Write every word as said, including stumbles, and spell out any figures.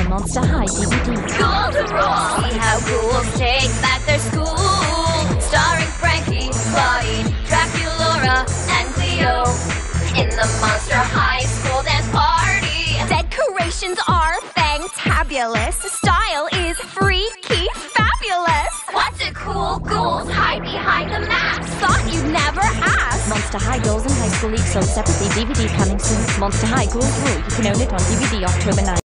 Monster High D V D. Ghouls rule! See how ghouls take back their school. Starring Frankie, Claudine, Draculaura, and Cleo. In the Monster High School dance party. Decorations are fantabulous. Style is freaky fabulous. What do cool ghouls hide behind the mask? Thought you'd never ask. Monster High Girls and High School each sold separately. D V D coming soon. Monster High Ghouls Rule. You can own it on D V D October ninth.